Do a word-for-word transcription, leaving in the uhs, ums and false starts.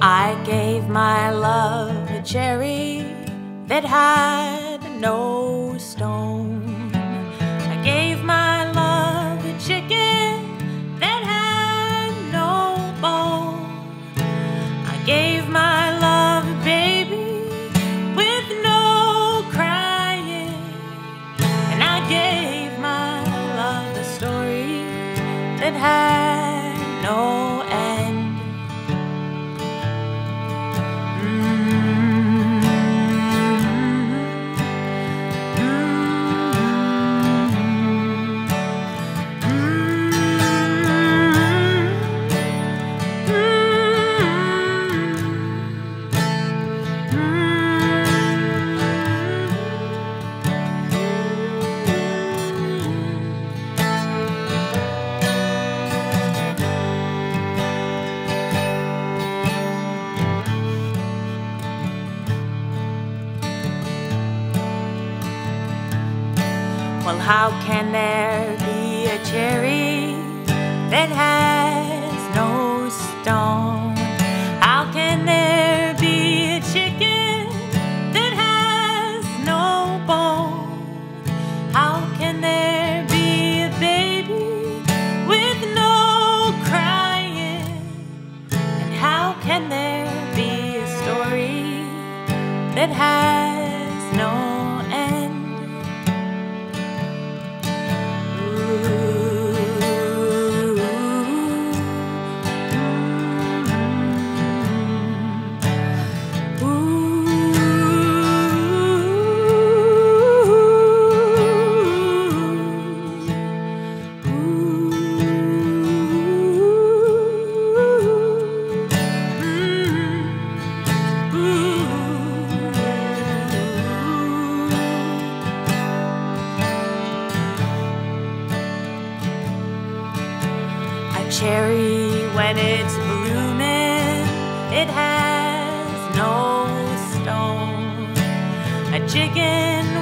I gave my love a cherry that had no stone. I gave my love a chicken that had no bone. I gave my love a baby with no crying. And I gave my love a story that had no end. Well, how can there be a cherry that has no stone? How can there be a chicken that has no bone? How can there be a baby with no crying? And how can there be a story that has no end? Cherry, when it's blooming, it has no stone. A chicken